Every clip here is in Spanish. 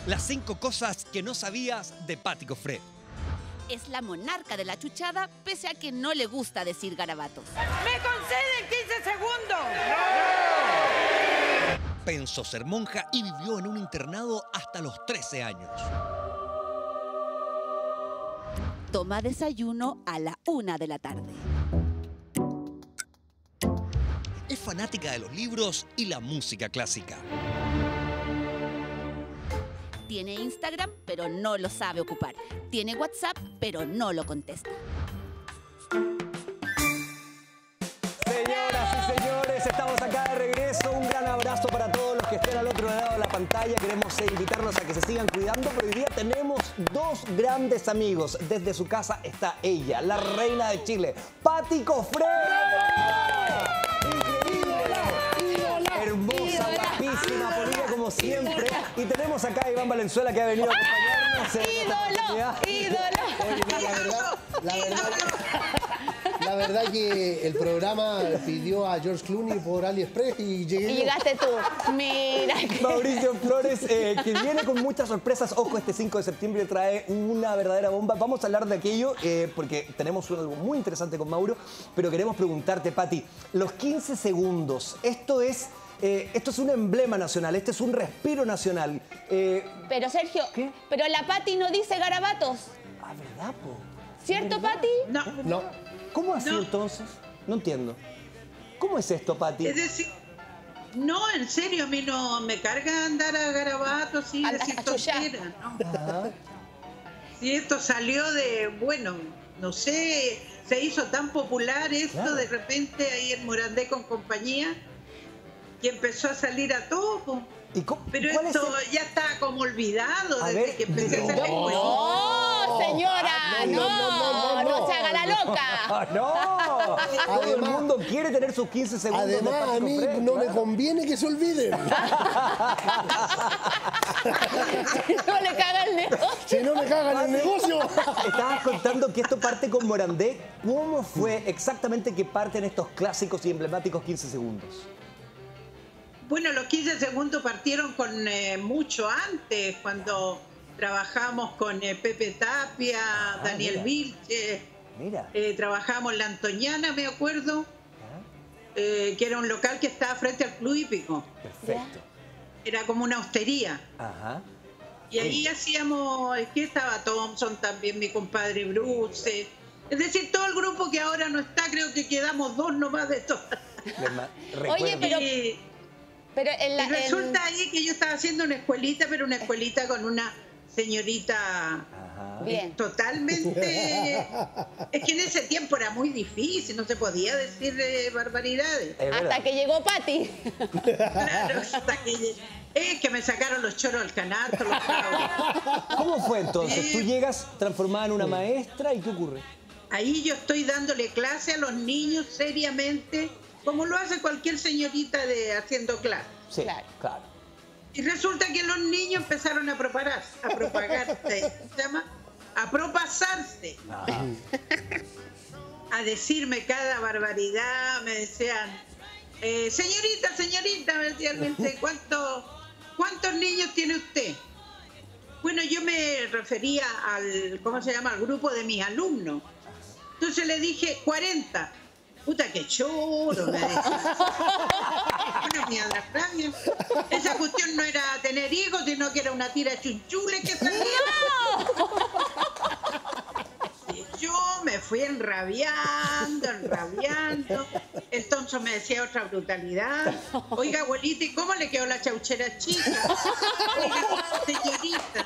Las 5 cosas que no sabías de Patty Cofré. Es la monarca de la chuchada, pese a que no le gusta decir garabatos. ¡Me conceden 15 segundos! Pensó ser monja y vivió en un internado hasta los 13 años. Toma desayuno a la 1 de la tarde. Es fanática de los libros y la música clásica. Tiene Instagram, pero no lo sabe ocupar. Tiene WhatsApp, pero no lo contesta. Señoras y señores, estamos acá de regreso. Un gran abrazo para todos los que estén al otro lado de la pantalla. Queremos invitarlos a que se sigan cuidando, pero hoy día tenemos dos grandes amigos. Desde su casa está ella, la reina de Chile, Patty Cofré. Hermosa, guapísima, bonita como siempre. Y tenemos acá a Iván Valenzuela, que ha venido a acompañarnos. ¡Ídolo! La verdad que el programa pidió a George Clooney por AliExpress y llegué. Y llegaste tú. Mira. Mauricio Flores, que viene con muchas sorpresas. Ojo, este 5 de septiembre trae una verdadera bomba. Vamos a hablar de aquello porque tenemos algo muy interesante con Mauro. Pero queremos preguntarte, Patty, los 15 segundos, esto es un emblema nacional, este es un respiro nacional. Pero Sergio, ¿qué? pero la Patty no dice garabatos. Ah, ¿verdad, po? ¿Cierto, Patty? No. ¿Cómo así entonces? No entiendo. ¿Cómo es esto, Patty? Es decir, no, en serio, a mí no me carga andar a garabatos y decir tonteras, ¿no? Ajá. Si esto salió de, bueno, no sé, se hizo tan popular esto, Claro. de repente ahí en Morandé con compañía, que empezó a salir a todo. Pero cuál es esto ya está como olvidado A desde ver, que empecé a hacer no. el ¡No, señora! No se haga la loca. Ah, ¡no! Todo el mundo quiere tener sus 15 segundos. de Además, Patty a mí Cofré, no me claro. conviene que se olviden. No le caga el negocio. Si no me cagan el negocio. Estabas contando que esto parte con Morandé. ¿Cómo fue exactamente que parten estos clásicos y emblemáticos 15 segundos? Bueno, los 15 segundos partieron con mucho antes, cuando trabajamos con Pepe Tapia, Daniel mira. Vilche, Mira. trabajamos en La Antoñana, me acuerdo, que era un local que estaba frente al Club Hípico. Perfecto. Era como una hostería. Ajá. Y ahí hacíamos, que estaba Thompson también, mi compadre Bruce. Es decir, todo el grupo que ahora no está, creo que quedamos dos nomás de todas. Oye, pero en la, Y resulta ahí que yo estaba haciendo una escuelita, pero una escuelita con una señorita Bien. totalmente... Es que en ese tiempo era muy difícil, no se podía decir barbaridades. hasta que llegó Patty. Claro, hasta que me sacaron los choros al canasto. Los ¿Cómo fue entonces? Sí. Tú llegas transformada en una maestra y ¿qué ocurre? Ahí yo estoy dándole clase a los niños seriamente, como lo hace cualquier señorita haciendo clase. Sí, Claro. claro. Y resulta que los niños empezaron a propagarse, ¿se llama? A propasarse, a decirme cada barbaridad. Me decían, señorita, me decían, ¿cuántos niños tiene usted? Bueno, yo me refería al grupo de mis alumnos. Entonces le dije 40. Puta, qué choro, me decía. Bueno, mi adrafrania. Esa cuestión no era tener hijos, sino que era una tira de chunchules que salía. Y yo me fui enrabiando. El Thompson me decía otra brutalidad. Oiga, abuelita, ¿y cómo le quedó la chauchera chica? Oiga, señorita.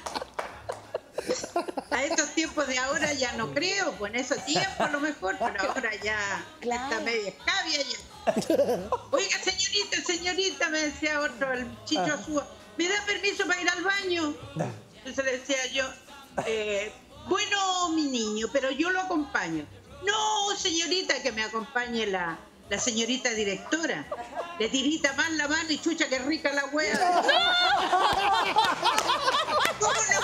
A estos tiempos de ahora ya no creo, pues en esos tiempos a lo mejor, pero ahora ya está media escabia ya. Oiga, señorita, me decía otro, el Chicho Azúa, ¿me da permiso para ir al baño? Entonces le decía yo, bueno, mi niño, pero yo lo acompaño. No, señorita, que me acompañe la señorita directora. Le tirita más la mano y chucha, qué rica la hueá. ¿Cómo no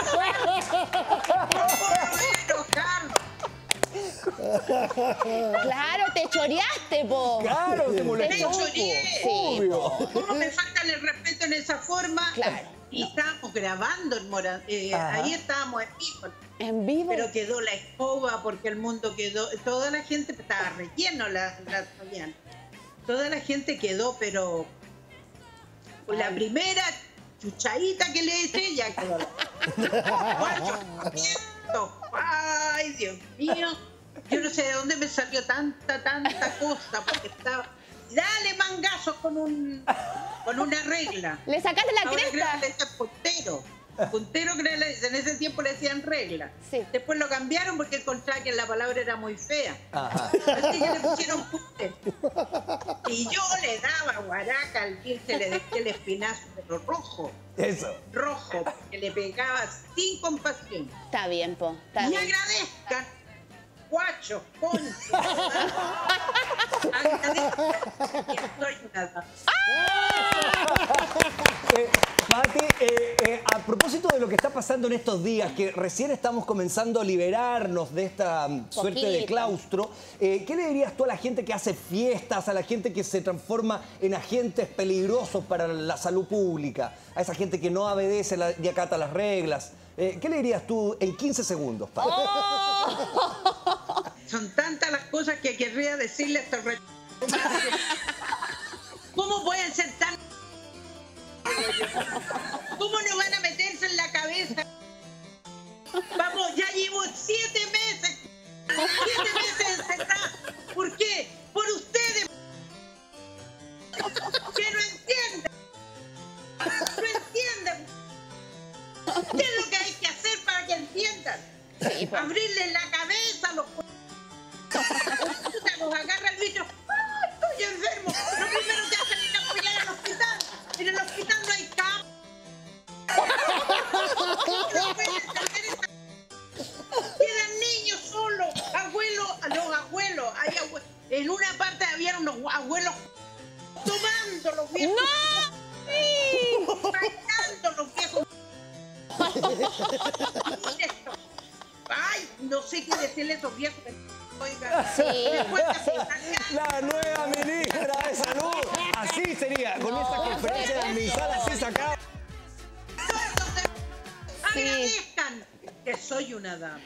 Claro, te choreaste, po. Claro, te molestó. Me choreé. Sí. Obvio. ¿Cómo me faltan el respeto en esa forma? Claro. Y estábamos grabando ahí estábamos en vivo. ¿En vivo? Pero quedó la escoba porque el mundo quedó, toda la gente estaba relleno, toda la gente quedó, pero la primera chuchadita que le eché ya quedó. Ay, Dios mío, yo no sé de dónde me salió tanta cosa, porque estaba, dale mangazos con una regla. ¿Le sacaste la Ahora cresta? creo que le dicen puntero creo que le dicen. En ese tiempo le decían regla. Sí. Después lo cambiaron porque encontraban que la palabra era muy fea. Ajá. Así que le pusieron puntero. Y yo le daba guaraca al se le dejé el espinazo, pero rojo. Eso. Rojo, que le pegaba sin compasión. Está bien, po. Está Y bien. agradezcan, guachos, conchos. Agradezcan que soy una dama. Pati, a propósito de lo que está pasando en estos días, que recién estamos comenzando a liberarnos de esta suerte de claustro, ¿qué le dirías tú a la gente que hace fiestas, a la gente que se transforma en agentes peligrosos para la salud pública, a esa gente que no obedece y acata las reglas? ¿Qué le dirías tú en 15 segundos, Pati? Son tantas las cosas que querría decirle a estos ¿Cómo pueden ser tan... ¿Cómo no van a meterse en la cabeza? Vamos, ya llevo 7 meses. 7 meses encerrada. ¿Por qué? Por ustedes. Que no entiendan. No entiendan. ¿Qué es lo que hay que hacer para que entiendan? Sí, po. Abrirles la cabeza a los... Nos agarra el bicho. ¡Ay, estoy enfermo! Lo primero que hacen es apoyar al hospital. En el hospital no hay cama. Quedan niños solos, abuelos, los abuelos. En una parte había unos abuelos tomando los viejos. ¡No! Bailando los viejos. Ay, no sé qué decirle a esos viejos. Oiga, Sí, La nueva ministra de Salud. Así sería, con esa conferencia de administrar así sacada. agradezcan que soy una dama.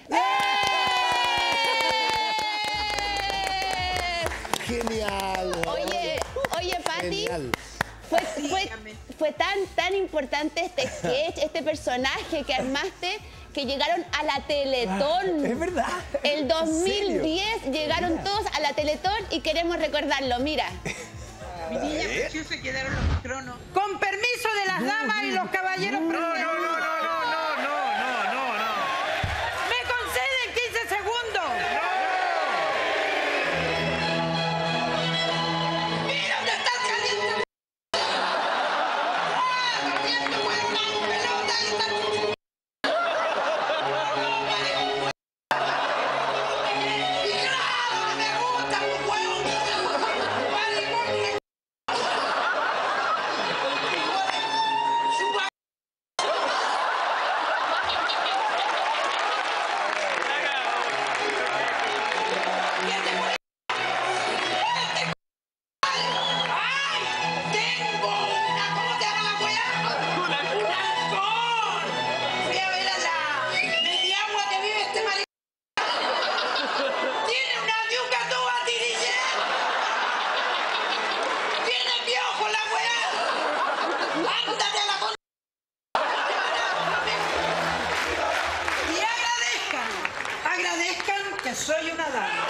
Genial. Oye, Pati, Genial. fue tan importante este sketch, este personaje que armaste, que llegaron a la Teletón. Es verdad. El ¿En 2010 serio? llegaron todos a la Teletón y queremos recordarlo. Mira. Mi niña preciosa quedaron los cronos. Con permiso de las damas y los caballeros presentes. ¿Me conceden 15 segundos? ¡Mira dónde están saliendo! ¡Corriendo, huevo, una pelota! ¡Ahí están! ¡Y claro que me gusta, un huevo! ¡Vale, tengo una, ¿cómo se llama la weá? Un halcón. Fui a ver a la mediagua que vive este maricón. Tiene una yuca toda dirigida. Tiene piojo la weá. Ándate a la con... Y agradezcan que soy una dama.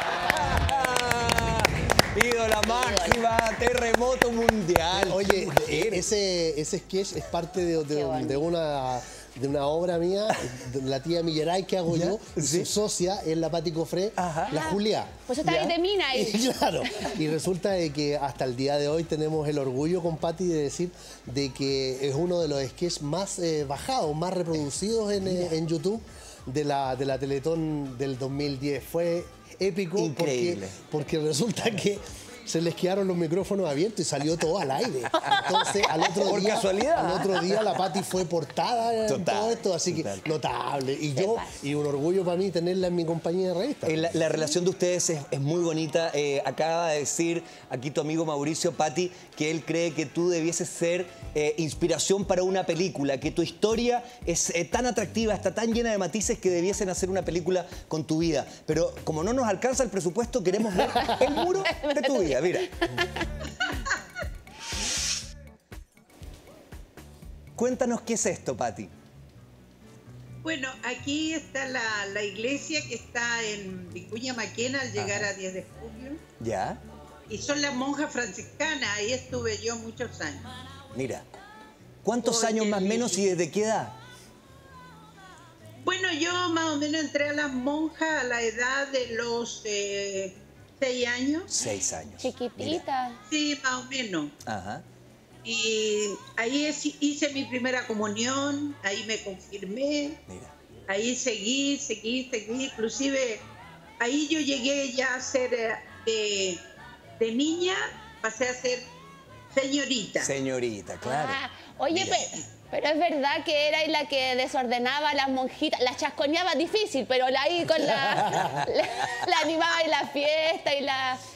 Ídola máxima, terremoto mundial. Oye, ese sketch es parte de una obra mía, de la tía Millaray que hago yo, y ¿Sí? su socia es la Pati Cofré, la Julia. Pues está ahí de mina ahí. Y claro, y resulta de que hasta el día de hoy tenemos el orgullo con Pati de decir de que es uno de los sketches más bajados, más reproducidos en YouTube de la Teletón del 2010. Fue épico Increíble. porque resulta que se les quedaron los micrófonos abiertos y salió todo al aire. Entonces, al otro Por día, casualidad. al otro día la Pati fue portada en Total, todo esto, así total. que notable. Y un orgullo para mí tenerla en mi compañía de revista. La relación de ustedes es muy bonita. Acaba de decir aquí tu amigo Mauricio, Pati, que él cree que tú debieses ser inspiración para una película, que tu historia es tan atractiva, está tan llena de matices que debiesen hacer una película con tu vida. Pero como no nos alcanza el presupuesto, queremos ver el muro de tu vida. Mira. Cuéntanos qué es esto, Pati. Bueno, aquí está la iglesia que está en Vicuña Maquena al llegar a 10 de julio. ¿Ya? Y son las monjas franciscanas, ahí estuve yo muchos años. Mira. ¿Cuántos Oye, años más o menos y desde qué edad? Bueno, yo más o menos entré a las monjas a la edad de los 6 años. 6 años. Chiquitita. Sí, más o menos. Ajá. Y ahí hice mi primera comunión, ahí me confirmé, Mira. ahí seguí. Inclusive ahí yo llegué ya a ser de niña, pasé a ser señorita. Señorita, claro. Ah, oye, pero es verdad que era la que desordenaba a las monjitas, las chasconeaba difícil, pero ahí con la animaba en la fiesta y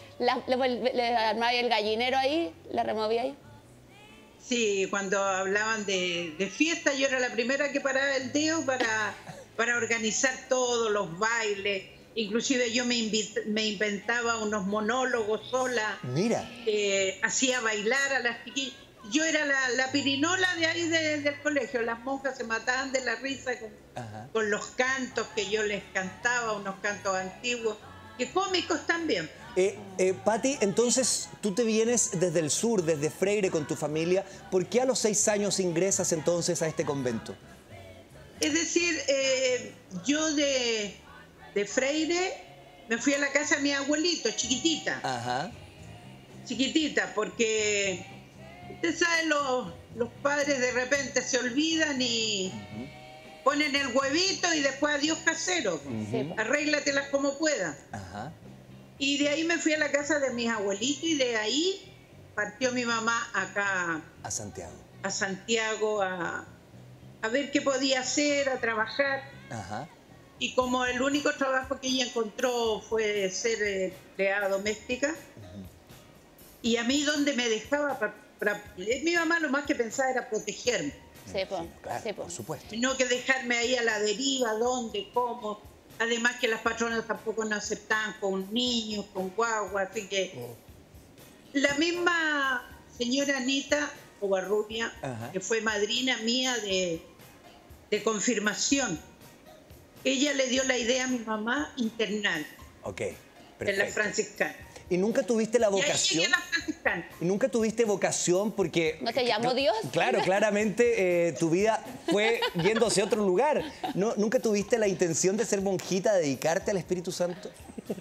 le armaba el gallinero ahí, la removía ahí. Sí, cuando hablaban de fiesta, yo era la primera que paraba el dedo para organizar todos los bailes. Inclusive yo me inventaba unos monólogos sola. Mira. Hacía bailar a las chiquillas. Yo era la pirinola de ahí del colegio. Las monjas se mataban de la risa con los cantos que yo les cantaba, unos cantos antiguos, que cómicos también. Pati, entonces tú te vienes desde el sur, desde Freire con tu familia. ¿Por qué a los 6 años ingresas entonces a este convento? Es decir, yo de Freire me fui a la casa de mi abuelito, chiquitita. Ajá. Chiquitita, porque usted sabe, los padres de repente se olvidan y ponen el huevito y después adiós casero. Arréglatelas como puedas. Ajá. Y de ahí me fui a la casa de mis abuelitos y de ahí partió mi mamá acá A Santiago. a Santiago a ver qué podía hacer, a trabajar. Ajá. Y como el único trabajo que ella encontró fue ser empleada doméstica, y a mí donde me dejaba, mi mamá lo más que pensaba era protegerme, Sí, po. Claro, Sí, po. por supuesto. no que dejarme ahí a la deriva, dónde, cómo. Además que las patronas tampoco nos aceptaban con niños, con guaguas, así que la misma señora Anita Covarrubia, que fue madrina mía de confirmación, ella le dio la idea a mi mamá internar Ok, en perfecto. la franciscana. ¿Y nunca tuviste la Y ahí vocación? llegué a la franciscana. ¿Y nunca tuviste vocación porque... ¿No te llamó Dios? Claro, claramente tu vida fue yendo hacia otro lugar. ¿Nunca tuviste la intención de ser monjita, dedicarte al Espíritu Santo?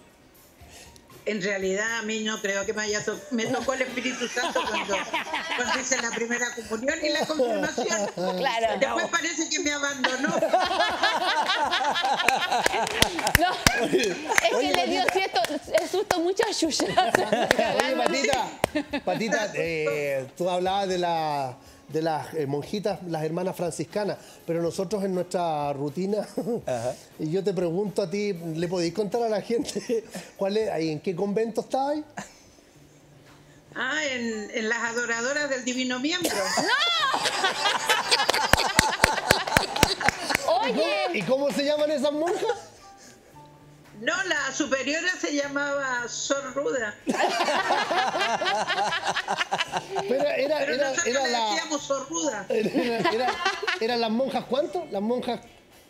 En realidad a mí no creo que me tocó el Espíritu Santo cuando hice la primera comunión y la confirmación. Claro. Después parece que me abandonó. No, es que le dio el susto mucho a Yuya. Oye, Patita, tú hablabas de las monjitas, las hermanas franciscanas, pero nosotros en nuestra rutina, y yo te pregunto a ti, ¿le podéis contar a la gente en qué convento estabas? En las adoradoras del Divino Miembro. Oye, ¿Y cómo se llaman esas monjas? No, la superiora se llamaba Sor Ruda. Pero nosotros le decíamos Sor Ruda. ¿Eran las monjas cuánto? Las monjas...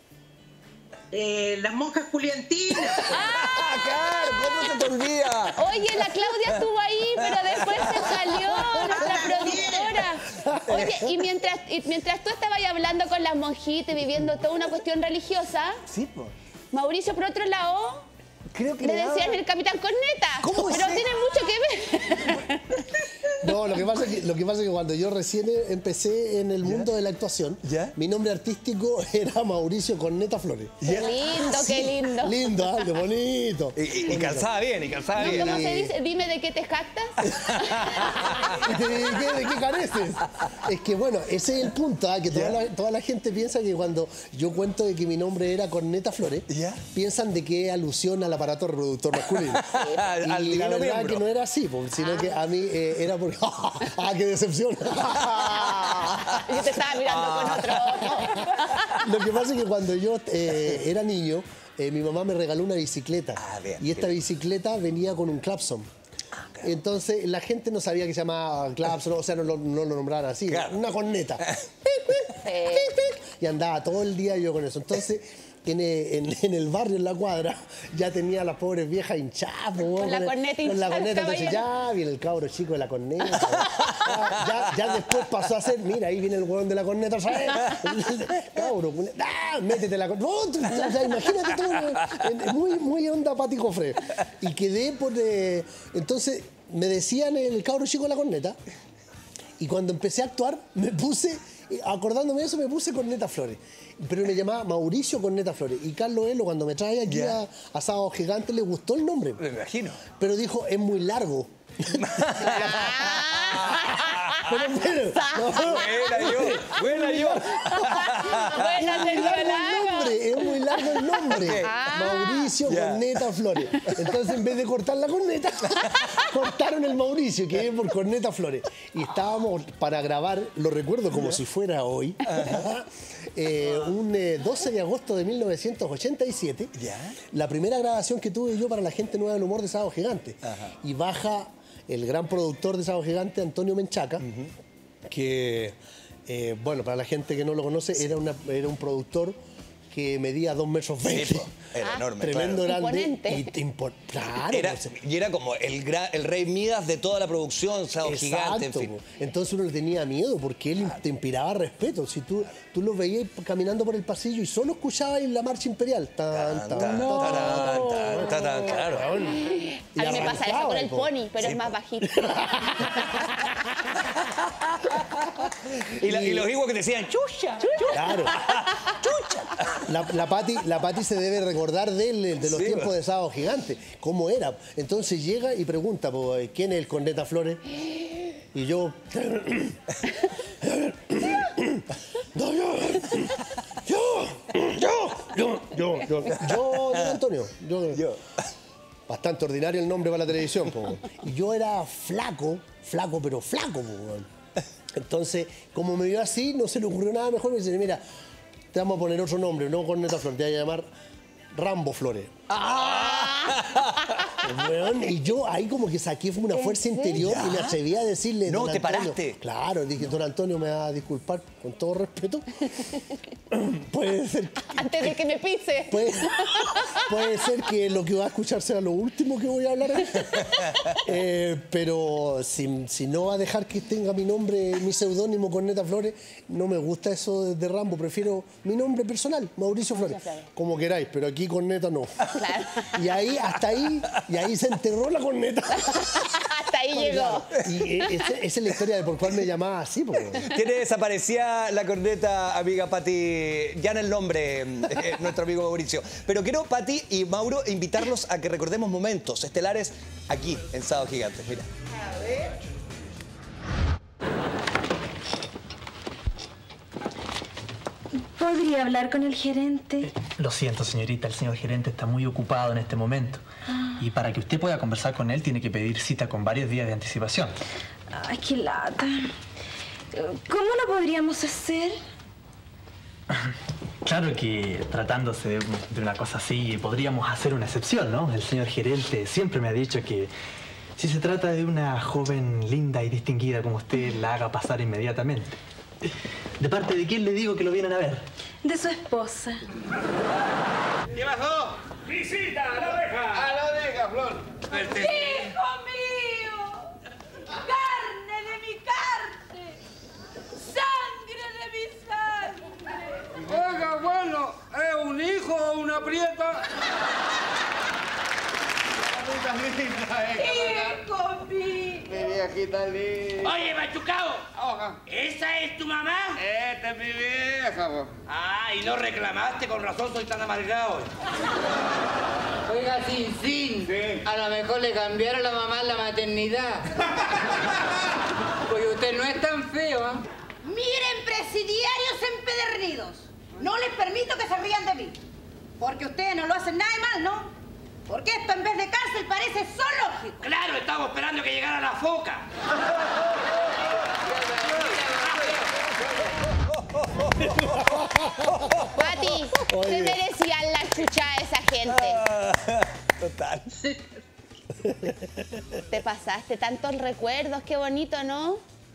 Las monjas juliantinas. ¡Claro! ¿Cómo se te olvida? oye, la Claudia estuvo ahí, pero después se salió, nuestra productora. Oye, y mientras tú estabas ahí hablando con las monjitas y viviendo toda una cuestión religiosa, Sí, pues. Mauricio, por otro lado, Creo que Le le daba- decían el Capitán Corneta. ¿Cómo es Pero eso? tiene mucho que ver. No, lo que pasa es que cuando yo recién empecé en el mundo de la actuación, ¿Ya? mi nombre artístico era Mauricio Corneta Flores. Qué lindo, qué lindo. Lindo, ¿ah? Qué bonito. Y calzaba bien, y calzaba bien. ¿Cómo se dice? Dime de qué te jactas. ¿De qué careces? Es que bueno, ese es el punto, ¿ah? Que toda la gente piensa que cuando yo cuento de que mi nombre era Corneta Flores, ¿Ya? piensan de que es alusión al aparato reproductor masculino. Al Y la divino verdad miembro. que no era así, sino que a mí era porque... ¡Ah, qué decepción! Yo te estaba mirando con otro ojo. Lo que pasa es que cuando yo era niño, mi mamá me regaló una bicicleta. Ah, bien, y esta bicicleta venía con un clapson. Entonces la gente no sabía que se llamaba clapson, o sea, no lo nombraban así. Claro. Una corneta. Y andaba todo el día yo con eso. Entonces, en el barrio, en la cuadra, ya tenía a las pobres viejas hinchadas. Con la corneta Con la hinchada, corneta. Entonces caballero. ya viene el cabro chico de la corneta. Ya después pasó a ser, mira, ahí viene el hueón de la corneta, ¿sabes? Cabro, métete la corneta. No, o sea, imagínate todo. Muy onda Pati Cofré. Y quedé por... entonces, me decían el cabro chico de la corneta. Y cuando empecé a actuar, me puse... Acordándome de eso, me puse Corneta Flores. Pero me llamaba Mauricio Corneta Flores. Y Carlos Elo, cuando me trae aquí a Sábado Gigante, le gustó el nombre. Me imagino. Pero dijo, es muy largo. Pero, Buena yo. Buena, es muy largo el nombre. Mauricio Ya. Corneta Flores. Entonces, en vez de cortar la corneta, cortaron el Mauricio, que es por Corneta Flores. Y estábamos para grabar, lo recuerdo como si fuera hoy, un 12 de agosto de 1987, Ya. la primera grabación que tuve yo para la gente nueva del humor de Sábado Gigante. Y baja el gran productor de Sábado Gigante, Antonio Menchaca, que, bueno, para la gente que no lo conoce, era un productor que medía 2,20 metros. Era enorme. Tremendo, claro. grande. Imponente. Claro. Era, pues, y era como el rey Midas de toda la producción, Sábado Gigante, en exacto, fin. po. Entonces uno le tenía miedo porque él te inspiraba respeto. Si tú lo veías caminando por el pasillo y solo escuchabas la marcha imperial. Tan, tan, Tan, tan, tarán, tan, tan, claro. A mí me pasa eso con el pony, pero es más bajito. Y los higos que te decían, chucha. Claro. La Pati se debe recordar de él, de los Sí, tiempos va. de Sábado Gigante, cómo era. Entonces llega y pregunta, ¿quién es el Corneta Flores? Y yo... Yo, don Antonio. Yo. Bastante ordinario el nombre para la televisión. Po. Y yo era flaco, pero flaco. Po. Entonces, como me vio así, no se le ocurrió nada mejor. Me dice, mira, te vamos a poner otro nombre, no Corneta Flores, te voy a llamar Rambo Flores. Weón, y yo ahí como que saqué una fuerza interior y me atreví a decirle... No, don te Antonio, paraste. Claro, dije, don Antonio, me va a disculpar con todo respeto. Puede ser... Antes de que me pise. Puede ser que lo que va a escuchar sea lo último que voy a hablar. Pero si no va a dejar que tenga mi nombre, mi seudónimo Corneta Flores, no me gusta eso de Rambo. Prefiero mi nombre personal, Mauricio Flores. Como queráis, pero aquí Corneta no. Claro. Y ahí se enterró la corneta. Hasta ahí llegó. Y esa es la historia de por cuál me llamaba así. Tiene desaparecida la corneta, amiga Pati, ya en el nombre, nuestro amigo Mauricio. Pero quiero, Pati y Mauro, invitarlos a que recordemos momentos estelares aquí en Sábado Gigante. Mira. ¿Podría hablar con el gerente? Lo siento, señorita, el señor gerente está muy ocupado en este momento. Y para que usted pueda conversar con él, tiene que pedir cita con varios días de anticipación. Ay, qué lata. ¿Cómo lo podríamos hacer? Claro que tratándose de una cosa así, podríamos hacer una excepción, ¿no? El señor gerente siempre me ha dicho que si se trata de una joven linda y distinguida como usted, la haga pasar inmediatamente. ¿De parte de quién le digo que lo vienen a ver? De su esposa. ¿Qué pasó? ¡Visita a la oveja! ¡A la oveja, Flor! ¡Hijo mío! ¡Carne de mi carne! ¡Sangre de mi sangre! Oiga, bueno, ¿es un hijo o una prieta? viejita linda, ¡Hijo mío! Mi viejita linda. Oye, machucao, ¿esa es tu mamá? Esta es mi vieja, po. Ah, y no reclamaste, con razón soy tan amargado. Oiga, Sin, Sí. a lo mejor le cambiaron la mamá en la maternidad. Porque usted no es tan feo, ¿ah? Miren, presidiarios empedernidos, no les permito que se rían de mí, porque ustedes no lo hacen nada de mal, ¿no? Porque esto en vez de cárcel parece zoológico. Claro, estamos esperando que llegara la foca. Pati, se merecían la chucha a esa gente. Total. Te pasaste tantos recuerdos, qué bonito, ¿no?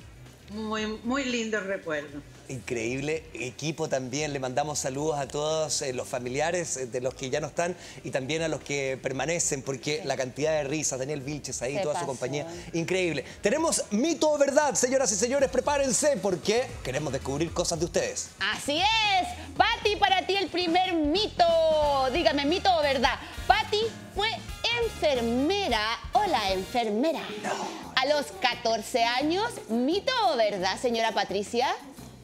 Muy lindo recuerdo. Increíble equipo también. Le mandamos saludos a todos los familiares de los que ya no están y también a los que permanecen, porque la cantidad de risas, Daniel Vilches ahí, toda su compañía, increíble. Tenemos mito o verdad, señoras y señores, prepárense porque queremos descubrir cosas de ustedes. Así es. Pati, para ti el primer mito. Dígame, mito o verdad. Pati fue enfermera. Hola, enfermera. No. A los 14 años, ¿mito o verdad, señora Patricia?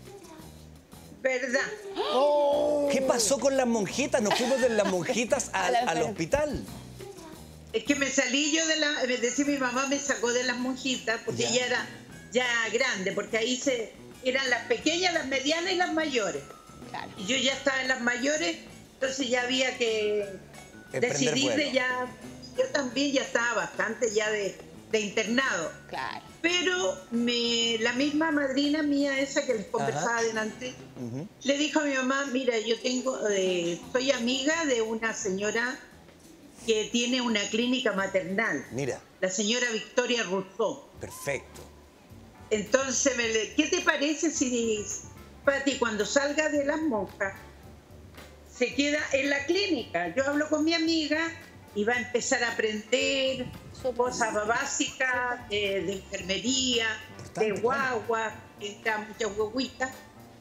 ¿Verdad? ¿Qué pasó con las monjitas? Nos fuimos de las monjitas al hospital. Es que me salí yo de la... Es decir, mi mamá me sacó de las monjitas porque ella era ya grande, porque ahí eran las pequeñas, las medianas y las mayores. Claro. Y yo ya estaba en las mayores, entonces ya había que decidir de ya... Yo también ya estaba bastante ya de internado. Claro. Pero la misma madrina mía, esa que les conversaba adelante, le dijo a mi mamá, mira, yo soy amiga de una señora que tiene una clínica maternal. Mira. La señora Victoria Rousseau. Perfecto. Entonces, ¿qué te parece si Pati, cuando salga de las monjas, se queda en la clínica? Yo hablo con mi amiga y va a empezar a aprender cosas básicas de enfermería, de guagua, que está muchas guaguitas.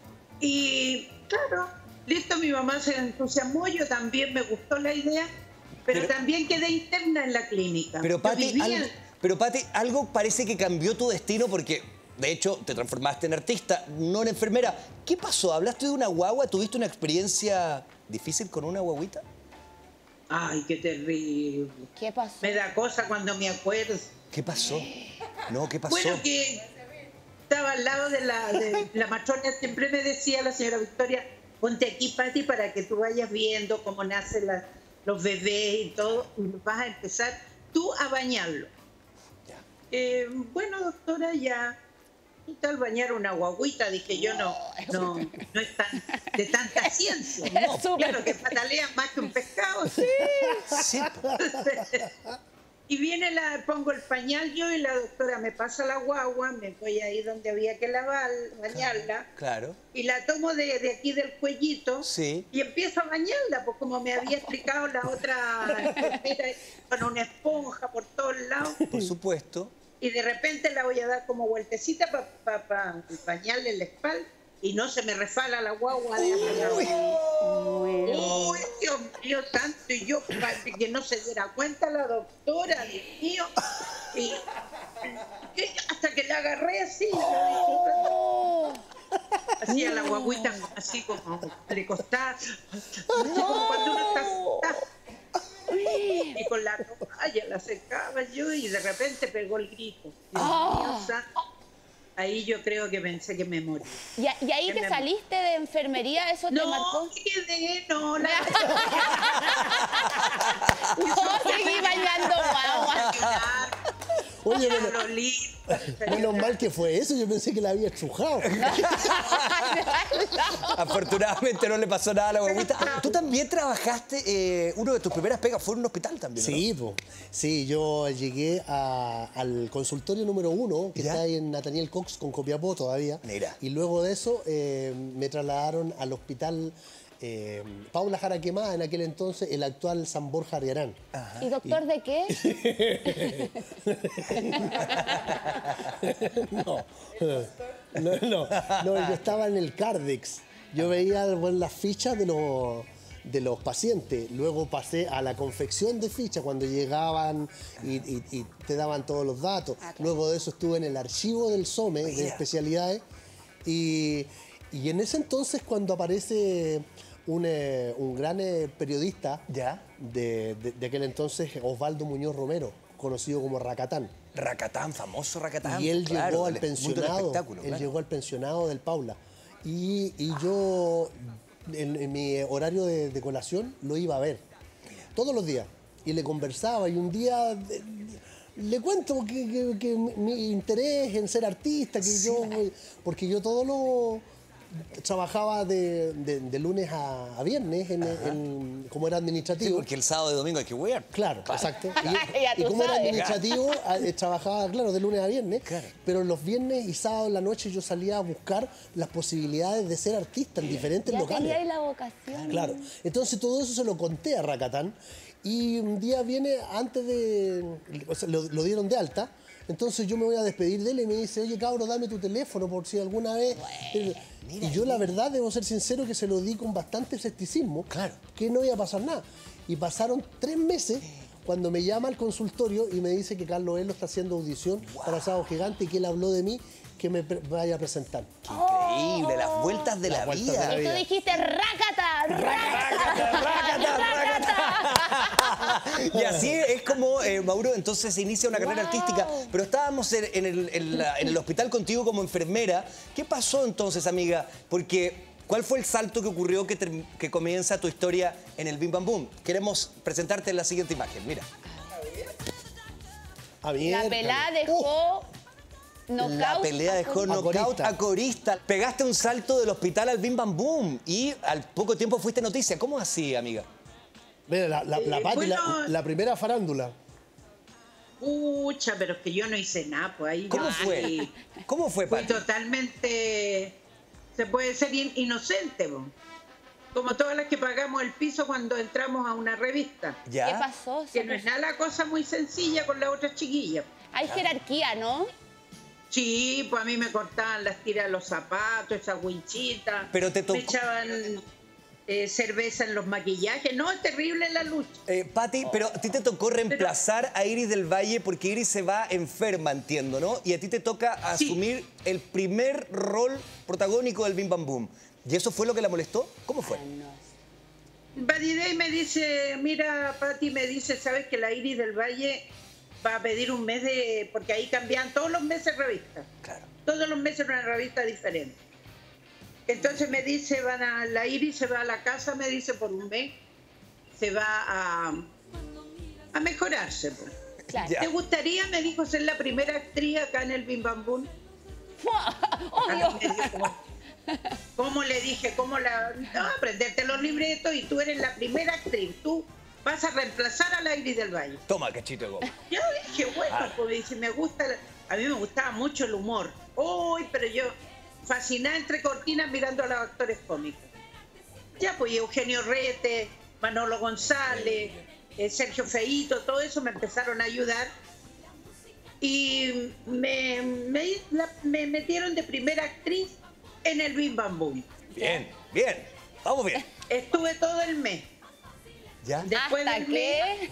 Y claro, listo, mi mamá se entusiasmó, yo también me gustó la idea, pero también quedé interna en la clínica. Pero Pati, algo parece que cambió tu destino porque, de hecho, te transformaste en artista, no en enfermera. ¿Qué pasó? ¿Hablaste de una guagua? ¿Tuviste una experiencia difícil con una guaguita? Ay, qué terrible. ¿Qué pasó? Me da cosa cuando me acuerdo. ¿Qué pasó? No, ¿qué pasó? Bueno, que estaba al lado de la matrona, siempre me decía la señora Victoria, ponte aquí, Pati, para que tú vayas viendo cómo nacen los bebés y todo, y vas a empezar tú a bañarlo. Bueno, doctora, ya... ¿Qué tal bañar una guaguita? Dije yo, no es de tanta ciencia. No, claro, que patalean más que un pescado. Sí. Y pongo el pañal yo y la doctora me pasa la guagua, me voy ahí donde había que bañarla. Claro. Y la tomo de aquí del cuellito y empiezo a bañarla, pues como me había explicado la otra enfermera, con una esponja por todos lados. Por supuesto. Y de repente la voy a dar como vueltecita para bañarle la espalda y no se me resbala la guagua de Uy, Dios mío, tanto, y yo que no se diera cuenta la doctora, Dios mío, y hasta que la agarré así, así a la guaguita, así como le costaba, como cuando uno está sentado. Y con la toalla la secaba yo y de repente pegó el grito. Ahí yo creo que pensé que me morí. ¿Y ahí te saliste de enfermería? ¿Eso te marcó? No, quedé, no. No, seguí bailando guagua. Oye, menos mal que fue eso, yo pensé que la había estrujado. Afortunadamente no le pasó nada a la guaguita. Tú también trabajaste, una de tus primeras pegas fue en un hospital también, ¿no? Sí, sí, yo llegué al consultorio número 1, que está ahí en Nathaniel Cox con Copiapó todavía. Mira. Y luego de eso me trasladaron al hospital Paula Jara Quemada, en aquel entonces, el actual San Borja Ariarán. ¿Y doctor de qué? No, yo estaba en el Cardex. Yo veía las fichas de de los pacientes. Luego pasé a la confección de fichas cuando llegaban y te daban todos los datos. Luego de eso estuve en el archivo del SOME de especialidades y en ese entonces cuando aparece un gran periodista de aquel entonces, Osvaldo Muñoz Romero, conocido como Racatán. Racatán, famoso Racatán. Y él llegó al del mundo del pensionado. espectáculo, claro. Llegó al pensionado del Paula. Y yo, en mi horario de colación, lo iba a ver todos los días. Y le conversaba. Y un día le cuento que mi interés en ser artista, porque yo todo lo trabajaba de lunes a viernes como era administrativo. Sí, porque el sábado y domingo hay que huear. Claro, exacto. Y como era administrativo, trabajaba, claro, de lunes a viernes. Claro. Pero los viernes y sábados en la noche yo salía a buscar las posibilidades de ser artista en diferentes locales. Ya tenía la vocación. Claro. Entonces todo eso se lo conté a Racatán. Y un día viene, antes de... O sea, lo dieron de alta. Entonces yo me voy a despedir de él y me dice, oye, cabro, dame tu teléfono por si alguna vez... Y yo la verdad, debo ser sincero, que se lo di con bastante escepticismo, que no iba a pasar nada. Y pasaron 3 meses cuando me llama al consultorio y me dice que Carlos Elo está haciendo audición para Sábado Gigante y que él habló de mí, que me vaya a presentar. ¡Qué increíble! Las vueltas de la vida. Y tú dijiste, ¡rácata! Y así es como, Mauro, entonces se inicia una carrera artística. Pero estábamos en el hospital contigo como enfermera. ¿Qué pasó entonces, amiga? Porque, ¿cuál fue el salto que ocurrió que comienza tu historia en el Bim Bam Boom? Queremos presentarte en la siguiente imagen, mira. La pelada dejó... La pelea dejó knockout a corista. Pegaste un salto del hospital al Bim Bam Boom y al poco tiempo fuiste noticia. ¿Cómo así, amiga? Mira, la Pati, la primera farándula. Pucha, pero es que yo no hice nada, pues ahí. ¿Cómo fue? ¿Cómo fue, Pati? Fui totalmente, se puede ser inocente, pues. Como todas las que pagamos el piso cuando entramos a una revista. ¿Qué pasó? Que no es nada la cosa muy sencilla con las otras chiquillas. Hay jerarquía, ¿no? Sí, pues a mí me cortaban las tiras de los zapatos, esas winchitas. Pero te tocó... Me echaban cerveza en los maquillajes. No, es terrible la lucha. Pati, pero a ti te tocó reemplazar a Iris del Valle porque Iris se va enferma, entiendo, ¿no? Y a ti te toca asumir el primer rol protagónico del Bim Bam Boom. ¿Y eso fue lo que la molestó? ¿Cómo fue? Buddy Day me dice, mira, Pati, me dice, ¿sabes que la Iris del Valle va a pedir un mes de... Porque ahí cambian todos los meses revistas. Claro. Todos los meses una revista diferente. Entonces me dice, la Iris se va a la casa, me dice, por un mes, se va a mejorarse. Pues. Claro. ¿Te gustaría, me dijo, ser la primera actriz acá en el Bim Bam Boom? ¡Obvio! ¿Cómo le dije? ¿Cómo la...? No, aprenderte los libretos y tú eres la primera actriz. Tú vas a reemplazar a la Iris del Valle. Toma, cachito de goma. Yo dije, bueno, pues dice, me gusta... A mí me gustaba mucho el humor. Uy, pero yo fascinada entre cortinas mirando a los actores cómicos. Ya, pues Eugenio Rete, Manolo González, Sergio Feito, todo eso me empezaron a ayudar. Y me metieron de primera actriz en el Bim Bam Boom. Bien, bien, vamos bien. Estuve todo el mes. ¿Ya? Después ¿Hasta qué?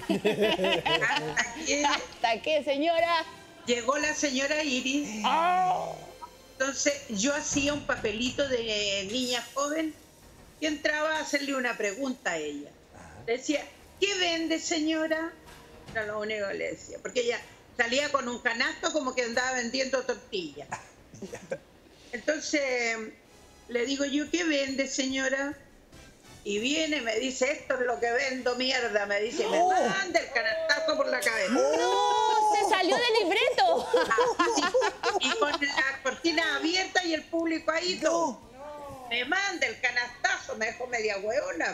¿Hasta qué, señora? Llegó la señora Iris. Oh. Entonces yo hacía un papelito de niña joven y entraba a hacerle una pregunta a ella. Le decía, ¿qué vende, señora? Era lo único que le decía, porque ella salía con un canasto como que andaba vendiendo tortillas. Entonces le digo yo, ¿qué vende, señora? Y viene y me dice, esto es lo que vendo, mierda. Me dice, me manda el canastazo por la cabeza. ¡No! ¡Se salió del libreto! Y con la cortina abierta y el público ahí todo. Me manda el canastazo, me dejó media hueona.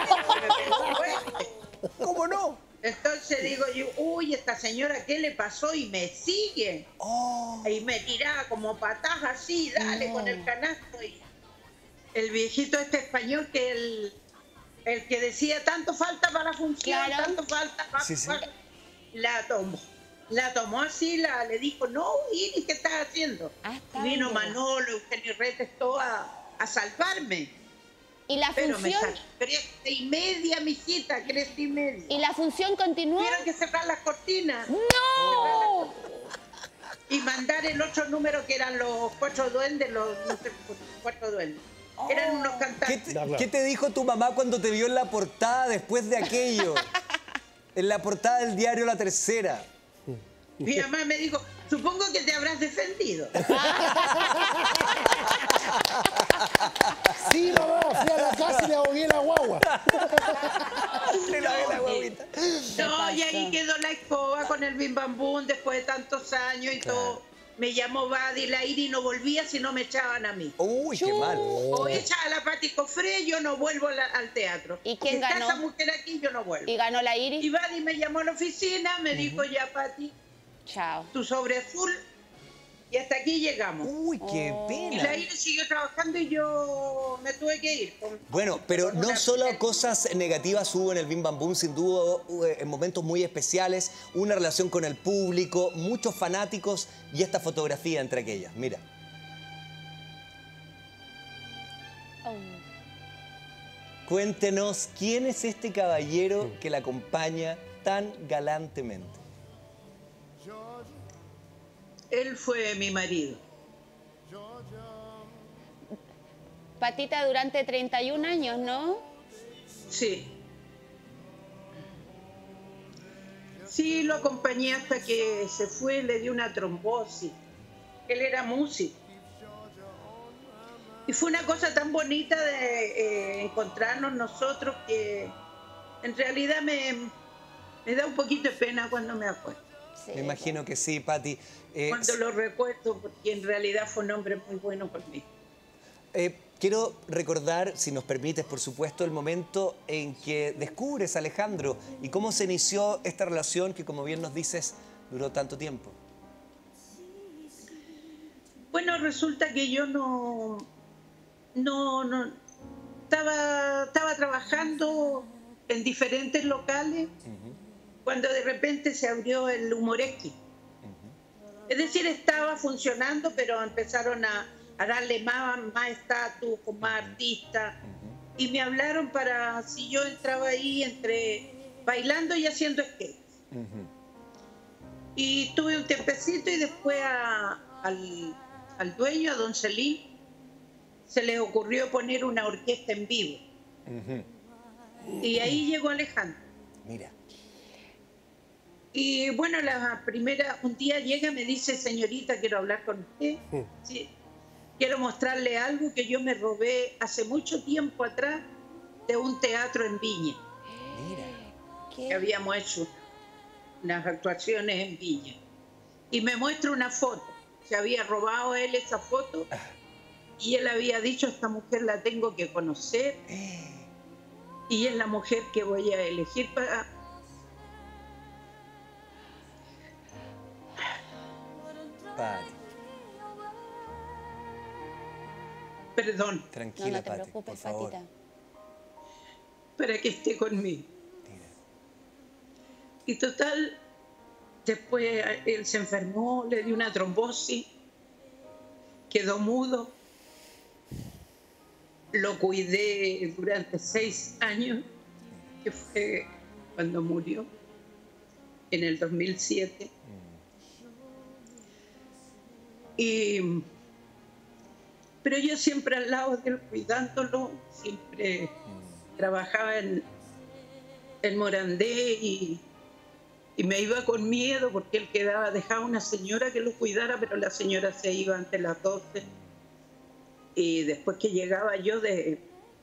¿Cómo no? Entonces digo yo, uy, esta señora, ¿qué le pasó? Y me sigue. Y me tiraba como patas así, dale con el canasto. Y el viejito este español que el que decía tanto falta para la función, claro. Tanto falta para la tomó así, le dijo, no, Iris, ¿qué estás haciendo? Vino Manolo, Eugenio Retes, todo a salvarme. ¿Y la función? Cresta y media, mijita, cresta y media. ¿Y la función continuó? Tuvieron que cerrar las cortinas. ¡No! Y mandar el otro número que eran los 4 duendes, los 4 duendes. Eran unos cantantes. ¿Qué te dijo tu mamá cuando te vio en la portada después de aquello? En la portada del diario La Tercera. Mi mamá me dijo, supongo que te habrás defendido. Sí, mamá, fui a la casa y le ahogué la guagua. No, y ahí quedó la escoba con el bim bam bum después de tantos años y todo. Me llamó Badi la Iri y no volvía si no me echaban a mí. Uy, qué mal. O echa a la Pati Cofré, yo no vuelvo al teatro. ¿Y quién ganó? Si está esa mujer aquí, yo no vuelvo. ¿Y ganó la Iri? Y Badi me llamó a la oficina, me dijo, ya, Pati, chao. Tu sobre azul. Y hasta aquí llegamos. Uy, qué pena. Y la Iri siguió trabajando y yo me tuve que ir. Bueno, pero no solo cosas negativas hubo en el Bim Bam Boom, sin duda en momentos muy especiales, una relación con el público, muchos fanáticos y esta fotografía entre aquellas. Mira. Cuéntenos, ¿quién es este caballero que la acompaña tan galantemente? Él fue mi marido. Patita, durante 31 años, ¿no? Sí. Sí, lo acompañé hasta que se fue, le dio una trombosis. Él era músico. Y fue una cosa tan bonita de encontrarnos nosotros que en realidad me da un poquito de pena cuando me acuerdo. Sí. Me imagino que sí, Pati. Cuando lo recuerdo, porque en realidad fue un hombre muy bueno conmigo. Quiero recordar, si nos permites, por supuesto, el momento en que descubres a Alejandro y cómo se inició esta relación que, como bien nos dices, duró tanto tiempo. Bueno, resulta que yo estaba trabajando en diferentes locales cuando de repente se abrió el Humoresqui. Es decir, estaba funcionando, pero empezaron a darle más estatus, con más artistas. Y me hablaron para si yo entraba ahí entre bailando y haciendo skate. Y tuve un tiempecito y después al dueño, a don Celín, se le ocurrió poner una orquesta en vivo. Y ahí llegó Alejandro. Mira. Y bueno, la primera, un día llega y me dice, señorita, quiero hablar con usted. Sí. Quiero mostrarle algo que yo me robé hace mucho tiempo atrás de un teatro en Viña. Mira. Que habíamos hecho unas actuaciones en Viña. Y me muestra una foto. Se había robado él esa foto y él había dicho, esta mujer la tengo que conocer y es la mujer que voy a elegir para... Pati. Perdón. Tranquila, no te Pati, preocupes, por favor. Patita. Para que esté conmigo. Y total, después él se enfermó, le dio una trombosis, quedó mudo. Lo cuidé durante 6 años, que fue cuando murió, en el 2007. Pero yo siempre al lado de él, cuidándolo, siempre trabajaba en Morandé y me iba con miedo porque él dejaba una señora que lo cuidara, pero la señora se iba antes de las 12. Y después que llegaba yo de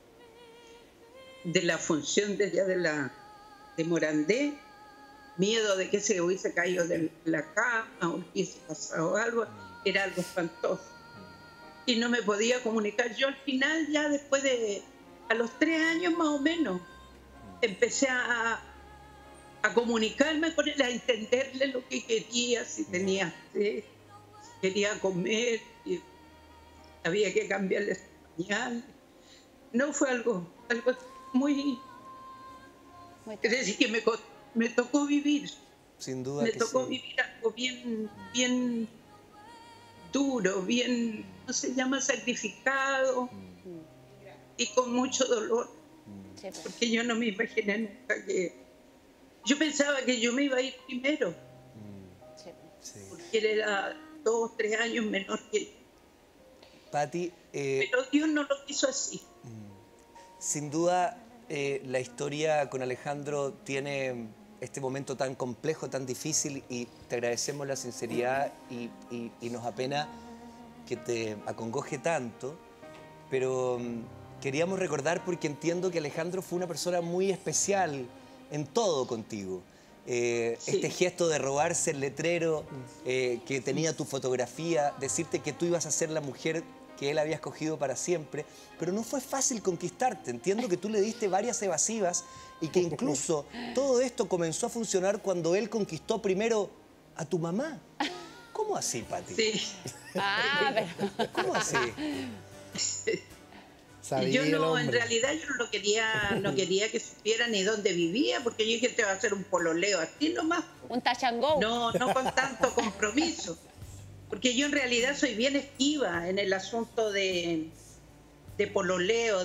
la función de Morandé, miedo de que se hubiese caído de la cama o hubiese pasado algo, era algo espantoso. Y no me podía comunicar. Yo al final, ya después a los 3 años más o menos, empecé a comunicarme con él, a entenderle lo que quería, si tenía sed, si quería comer, si había que cambiarle su pañal. No fue algo muy... Es decir, que me tocó vivir. Sin duda me que tocó sí. vivir algo bien duro, bien, ¿cómo se llama? Sacrificado. y con mucho dolor, porque yo no me imaginé nunca que... Yo pensaba que yo me iba a ir primero, porque él era 2 o 3 años menor que yo. Pati, pero Dios no lo quiso así. Sin duda, la historia con Alejandro tiene este momento tan complejo, tan difícil, y te agradecemos la sinceridad y nos apena que te acongoje tanto, pero queríamos recordar, porque entiendo que Alejandro fue una persona muy especial en todo contigo. Este gesto de robarse el letrero que tenía tu fotografía, decirte que tú ibas a ser la mujer que él había escogido para siempre, pero no fue fácil conquistarte. Entiendo que tú le diste varias evasivas y que incluso todo esto comenzó a funcionar cuando él conquistó primero a tu mamá. ¿Cómo así, Pati? Sí. ¿Cómo así? Yo no, en realidad yo no quería que supiera ni dónde vivía, porque yo dije, te va a hacer un pololeo así nomás. Un tachangó. No con tanto compromiso. Porque yo en realidad soy bien esquiva en el asunto de pololeo.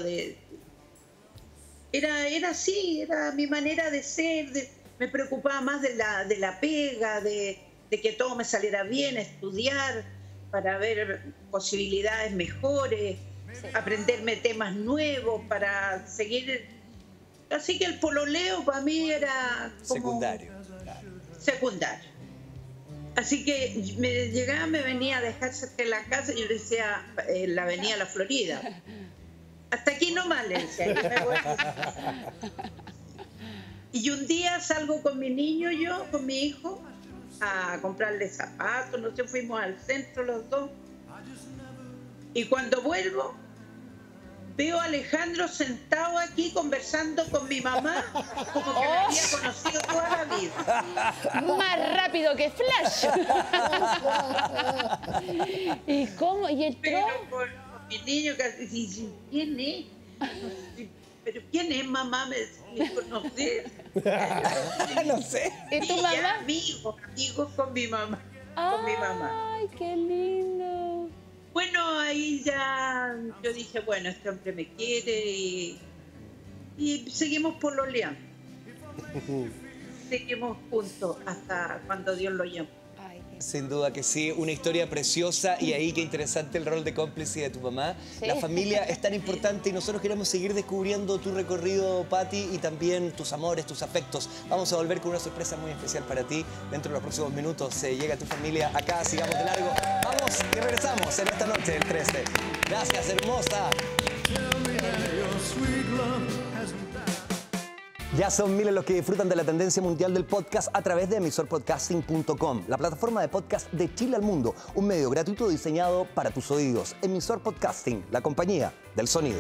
Era así, era mi manera de ser. Me preocupaba más de la pega, de que todo me saliera bien, estudiar para ver posibilidades mejores, aprenderme temas nuevos para seguir. Así que el pololeo para mí era como secundario. Así que me venía a dejar cerca de la casa y yo le decía, la avenida La Florida. Hasta aquí nomás, le decía. Yo me voy. Y un día salgo con mi niño, con mi hijo, a comprarle zapatos, no sé, fuimos al centro los dos. Y cuando vuelvo, veo a Alejandro sentado aquí conversando con mi mamá, como que me había conocido toda la vida. Más rápido que Flash. ¿Y cómo? ¿Y el Pero por mi niño casi dice, ¿quién es? ¿Pero quién es, mamá? Me dijo, no sé. No sé. ¿Y tu mamá? Amigos con mi mamá. Ay, qué lindo. Bueno, ahí ya yo dije, bueno, este hombre me quiere y seguimos pololeando. Seguimos juntos hasta cuando Dios lo llamó. Sin duda que sí, una historia preciosa, y ahí qué interesante el rol de cómplice de tu mamá. Sí. La familia es tan importante y nosotros queremos seguir descubriendo tu recorrido, Pati, y también tus amores, tus afectos. Vamos a volver con una sorpresa muy especial para ti. Dentro de los próximos minutos llega tu familia acá, sigamos de largo. Vamos y regresamos en esta noche del 13. Gracias, hermosa. Ya son miles los que disfrutan de la tendencia mundial del podcast a través de emisorpodcasting.com, la plataforma de podcast de Chile al mundo, un medio gratuito diseñado para tus oídos. Emisor Podcasting, la compañía del sonido.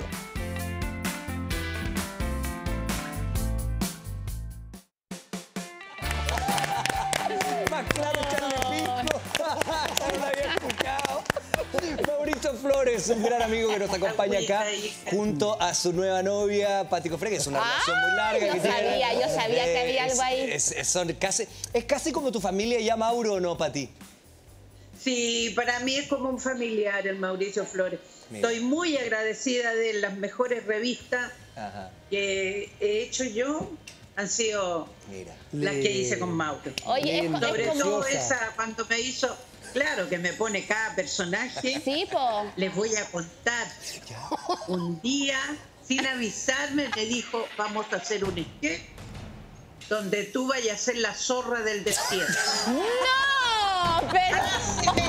Más claro, Charlie Pico. Ya lo había escuchado. Mauricio Flores, un gran amigo que nos acompaña acá, junto a su nueva novia, Pati Cofré, que es una relación muy larga. Yo sabía que había algo ahí. Es casi como tu familia ya, Mauro, ¿o no, Pati? Sí, para mí es como un familiar el Mauricio Flores. Mira. Estoy muy agradecida de las mejores revistas que he hecho yo. Han sido las que hice con Mauro. Oye, sobre todo esa, cuando me hizo... Claro, que me pone cada personaje. Sí, po. Les voy a contar. Un día, sin avisarme, me dijo, vamos a hacer un sketch donde tú vayas a ser la zorra del desierto. ¡No! Pero...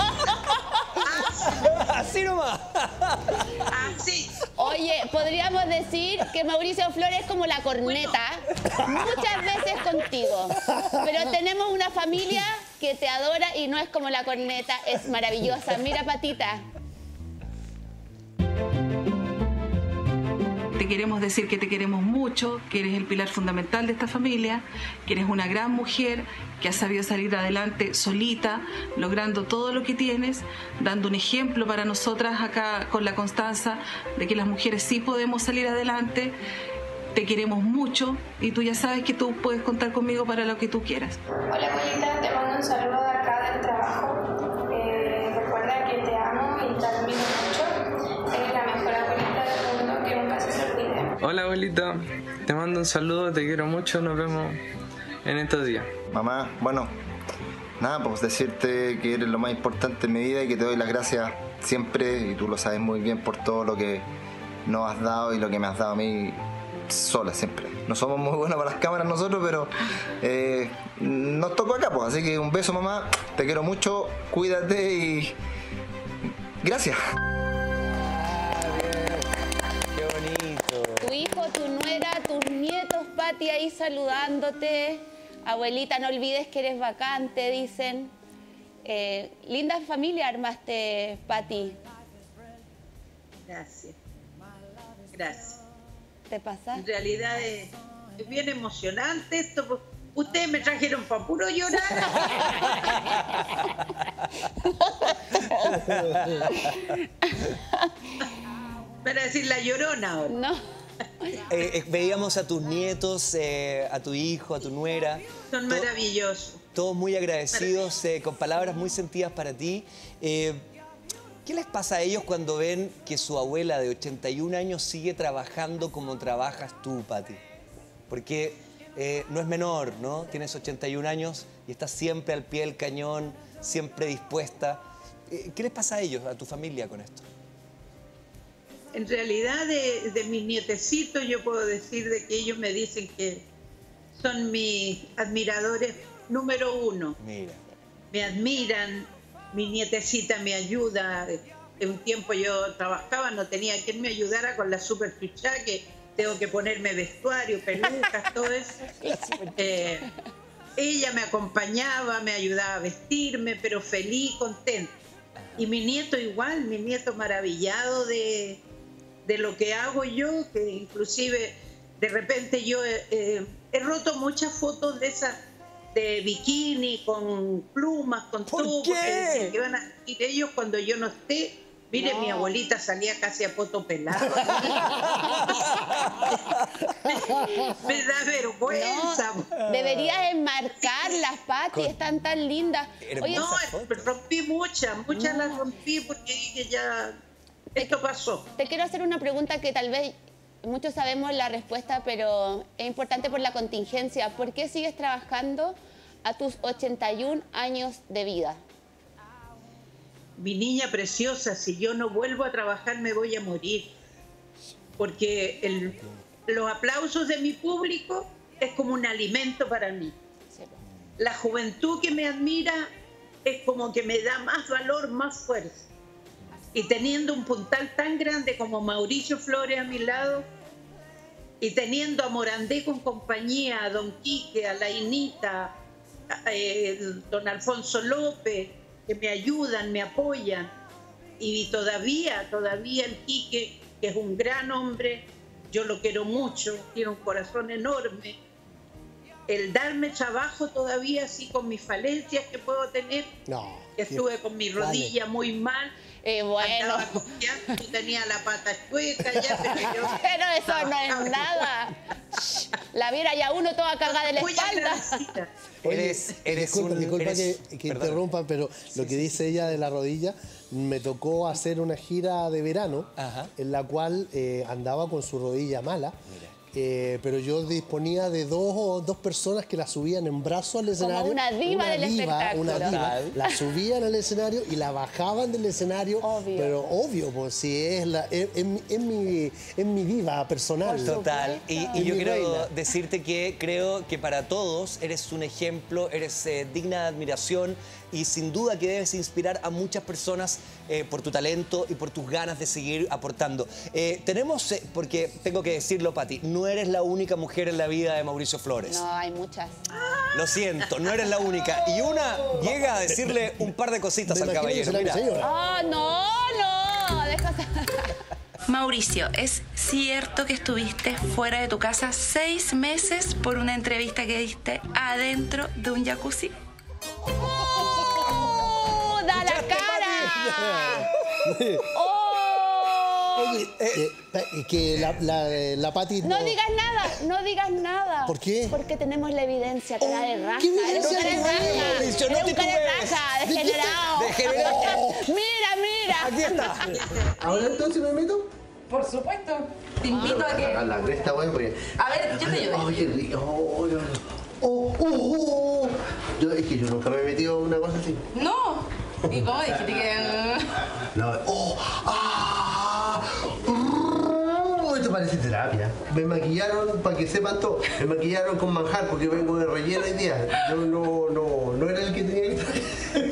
Así nomás. Así. Oye, podríamos decir que Mauricio Flores es como la corneta, muchas veces contigo. Pero tenemos una familia que te adora y no es como la corneta, es maravillosa. Mira, Patita. Te queremos decir que te queremos mucho, que eres el pilar fundamental de esta familia, que eres una gran mujer, que has sabido salir adelante solita, logrando todo lo que tienes, dando un ejemplo para nosotras acá con la Constanza, de que las mujeres sí podemos salir adelante. Te queremos mucho y tú ya sabes que tú puedes contar conmigo para lo que tú quieras. Hola, abuelita, te mando un saludo de acá del trabajo. Recuerda que te amo y te admiro mucho. Eres la mejor abuelita del mundo que nunca se Hola abuelita, te mando un saludo, te quiero mucho, nos vemos en estos días. Mamá, bueno, nada, pues decirte que eres lo más importante en mi vida y que te doy las gracias siempre, y tú lo sabes muy bien, por todo lo que nos has dado y lo que me has dado a mí sola siempre. No somos muy buenos para las cámaras nosotros, pero nos tocó acá, pues. Así que un beso, mamá, te quiero mucho, cuídate y gracias. Qué bonito. Tu hijo, tu nuera, tus nietos, Pati, ahí saludándote. Abuelita, no olvides que eres vacante, dicen. Linda familia armaste, Pati. Gracias. Gracias. ¿Te pasa? En realidad es bien emocionante esto. Pues, ustedes me trajeron para puro llorar. Para decir la llorona ahora. No. Veíamos a tus nietos, a tu hijo, a tu nuera. Son maravillosos. Todos muy agradecidos, con palabras muy sentidas para ti. ¿Qué les pasa a ellos cuando ven que su abuela de 81 años sigue trabajando como trabajas tú, Pati? Porque no es menor, ¿no? Tienes 81 años y estás siempre al pie del cañón, siempre dispuesta. ¿Qué les pasa a ellos, a tu familia, con esto? En realidad, de mis nietecitos, yo puedo decir de que ellos me dicen que son mis admiradores número uno. Mira. Me admiran, mi nietecita me ayuda. En un tiempo yo trabajaba, no tenía quien me ayudara con la super chuchá, que tengo que ponerme vestuario, pelucas, todo eso. Ella me acompañaba, me ayudaba a vestirme, pero feliz, contenta. Y mi nieto igual, mi nieto maravillado de lo que hago yo, que inclusive de repente yo he roto muchas fotos de esas de bikini, con plumas, con todo, porque que van a ir ellos cuando yo no esté. Mire, mi abuelita salía casi a poto pelado. Me da vergüenza. No, deberías enmarcarlas, Pati, están tan lindas. Oye, no, rompí muchas las rompí porque dije ya, esto pasó. Te quiero hacer una pregunta que tal vez muchos sabemos la respuesta, pero es importante por la contingencia. ¿Por qué sigues trabajando a tus 81 años de vida? Mi niña preciosa, si yo no vuelvo a trabajar me voy a morir. Porque los aplausos de mi público es como un alimento para mí. La juventud que me admira es como que me da más valor, más fuerza. Y teniendo un puntal tan grande como Mauricio Flores a mi lado, y teniendo a Morandé con compañía, a Don Quique, a la Inita, Don Alfonso López, que me ayudan, me apoyan, y todavía el Quique, que es un gran hombre, yo lo quiero mucho, tiene un corazón enorme, el darme trabajo todavía así con mis falencias que puedo tener, estuve con mi rodilla muy mal, bueno, tú tenías la pata chueca ya, pero eso no es nada. La viera ya uno toda cagada de la espalda. Disculpa que interrumpan, pero lo que dice ella de la rodilla, me tocó hacer una gira de verano en la cual andaba con su rodilla mala. Pero yo disponía de dos personas que la subían en brazo al escenario. Como una diva del espectáculo. Una diva. La subían al escenario y la bajaban del escenario. Obvio. Pero obvio, pues si es mi diva personal. Total. Y yo quiero decirte que creo que para todos eres un ejemplo, eres digna de admiración y sin duda que debes inspirar a muchas personas por tu talento y por tus ganas de seguir aportando. Tenemos, porque tengo que decirlo, Pati, no eres la única mujer en la vida de Mauricio Flores. No, hay muchas. Lo siento, no eres la única. Y una llega a decirle un par de cositas al caballero. Mira. No, deja... Mauricio, ¿es cierto que estuviste fuera de tu casa 6 meses por una entrevista que diste adentro de un jacuzzi? ¡Da la cara! Oye, que la Pati... No digas nada. ¿Por qué? Porque tenemos la evidencia, cara de raja. ¿Qué evidencia? Eres un cara de raja, degenerado. Mira. Aquí está. ¿Ahora entonces me meto? Por supuesto. Te invito a que... A la cresta, bueno, porque... A ver, yo te ayudo. Oye, rico. Es que yo nunca me he metido en una cosa así. No. ¿Y cómo dijiste que...? No. Esto parece terapia. Me maquillaron, para que sepan todo, me maquillaron con manjar porque vengo de relleno hoy día. Yo no era el que tenía que estar.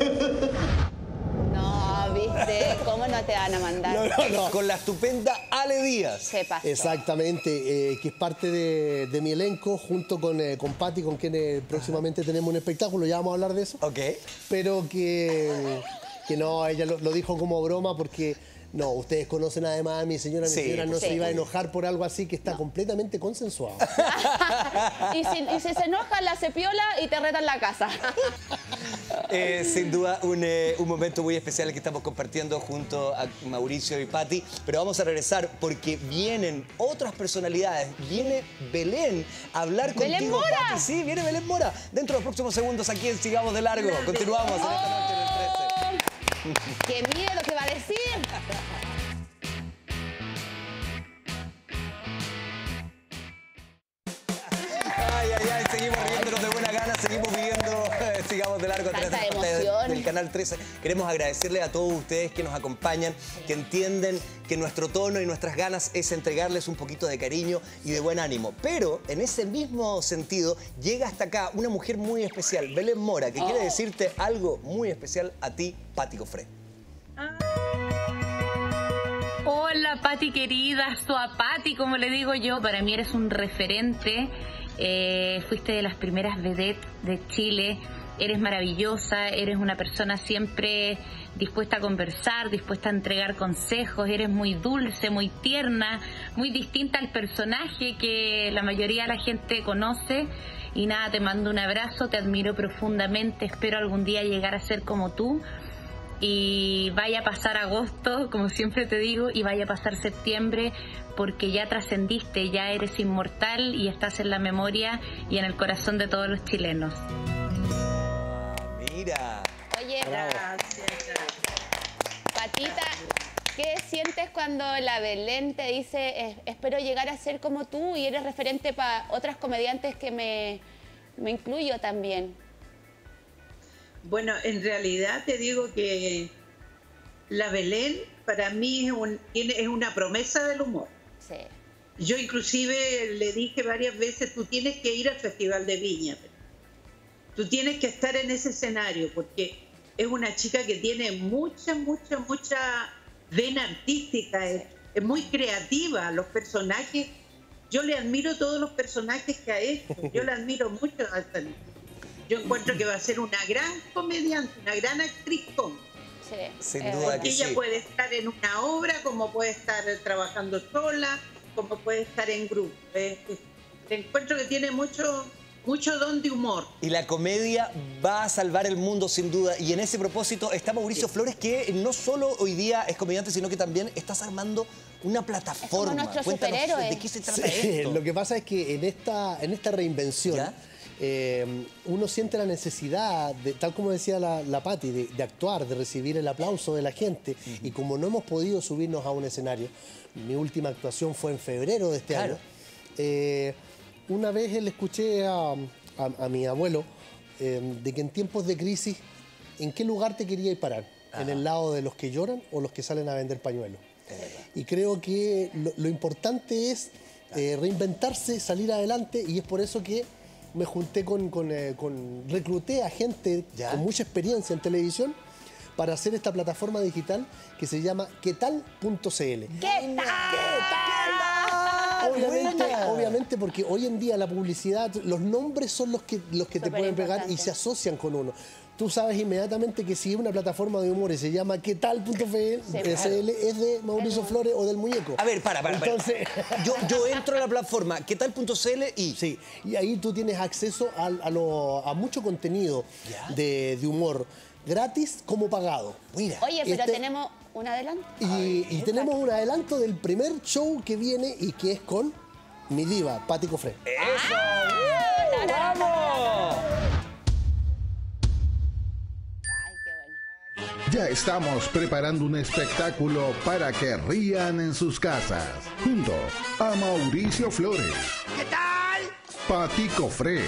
No, ¿viste? ¿Cómo no te van a mandar? No. Con la estupenda Ale Díaz. Se pasó. Exactamente, que es parte de mi elenco, junto con Patti, con quien próximamente tenemos un espectáculo, ya vamos a hablar de eso. Ok. Pero que no, ella lo dijo como broma porque... No, ustedes conocen además a mi señora no se iba a enojar por algo así que está completamente consensuado. y si se enoja, la hace piola y te reta en la casa. Sin duda, un momento muy especial el que estamos compartiendo junto a Mauricio y Patti. Pero vamos a regresar porque vienen otras personalidades. Viene Belén a hablar contigo, ¡Belén Mora! Patti. Sí, viene Belén Mora. Dentro de los próximos segundos aquí en Sigamos de Largo. Continuamos en esta noche en el 13. ¡Qué miedo que va a decir! Ay, seguimos riéndonos de buena gana, seguimos viviendo Sigamos de Largo a través de la pantalla del Canal 13. Queremos agradecerle a todos ustedes que nos acompañan, que entienden que nuestro tono y nuestras ganas es entregarles un poquito de cariño y de buen ánimo. Pero en ese mismo sentido llega hasta acá una mujer muy especial, Belén Mora, que quiere decirte algo muy especial a ti, Patti Cofré. Hola Patti querida, soy Patti, como le digo yo, para mí eres un referente, fuiste de las primeras vedettes de Chile, eres maravillosa, eres una persona siempre dispuesta a conversar, dispuesta a entregar consejos, eres muy dulce, muy tierna, muy distinta al personaje que la mayoría de la gente conoce. Y nada, te mando un abrazo, te admiro profundamente, espero algún día llegar a ser como tú. Y vaya a pasar agosto, como siempre te digo, y vaya a pasar septiembre, porque ya trascendiste, ya eres inmortal y estás en la memoria y en el corazón de todos los chilenos. Mira. Oye, Patita, ¿qué sientes cuando la Belén te dice espero llegar a ser como tú y eres referente para otras comediantes que me incluyo también? Bueno, en realidad te digo que la Belén para mí es una promesa del humor. Sí. Yo inclusive le dije varias veces, tú tienes que ir al Festival de Viña. Tú tienes que estar en ese escenario porque es una chica que tiene mucha vena artística, es muy creativa, los personajes. Yo le admiro todos los personajes que ha hecho, yo le admiro mucho a esta niña. Yo encuentro que va a ser una gran comediante, una gran actriz cómica. Sí. Sin duda que ella sí. puede estar en una obra, como puede estar trabajando sola, como puede estar en grupo. Encuentro que tiene mucho don de humor. Y la comedia va a salvar el mundo sin duda. Y en ese propósito está Mauricio Flores, que no solo hoy día es comediante, sino que también estás armando una plataforma. Es como nuestro Cuéntanos superhéroe. de qué se trata esto. Lo que pasa es que en esta reinvención uno siente la necesidad, tal como decía la Patti, de actuar, de recibir el aplauso de la gente. Y como no hemos podido subirnos a un escenario, mi última actuación fue en febrero de este año, una vez le escuché a mi abuelo de que en tiempos de crisis, ¿en qué lugar te quería ir parar? ¿En el lado de los que lloran o los que salen a vender pañuelos? Y creo que lo importante es reinventarse, salir adelante, y es por eso que me junté recluté a gente con mucha experiencia en televisión para hacer esta plataforma digital que se llama quetal.cl. ¿Qué tal? Obviamente porque hoy en día la publicidad, los nombres son los que te pueden pegar y se asocian con uno. Tú sabes inmediatamente que si es una plataforma de humor y se llama quetal.cl, es de Mauricio Flores o del Muñeco. A ver, para. Entonces, yo entro a la plataforma quetal.cl y... Sí, y ahí tú tienes acceso a mucho contenido de humor, gratis como pagado. Mira, oye, pero tenemos un adelanto. Y tenemos un adelanto del primer show que viene y que es con mi diva, Patti Cofré. ¡Eso! ¡Vamos! Ay, qué bueno. Ya estamos preparando un espectáculo para que rían en sus casas, junto a Mauricio Flores. ¿Qué tal? Pati Cofré.